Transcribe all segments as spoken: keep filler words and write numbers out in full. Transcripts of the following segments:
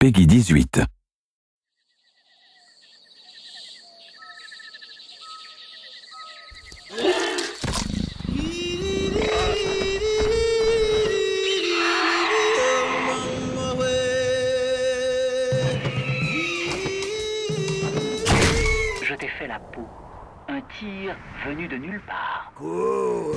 Peggy dix-huit. Je t'ai fait la peau. Un tir venu de nulle part. Cool.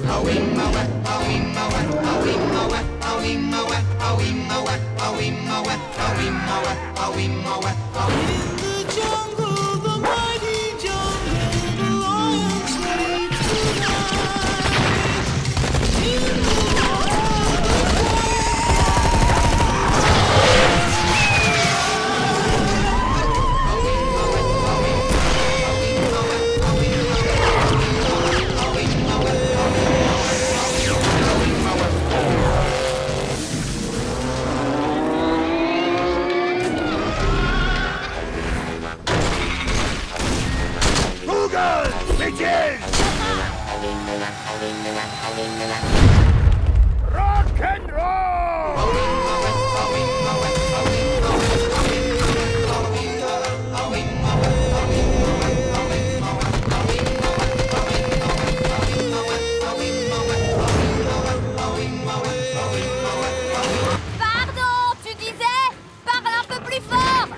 Rock and roll! Pardon, tu disais? Parle un peu plus fort!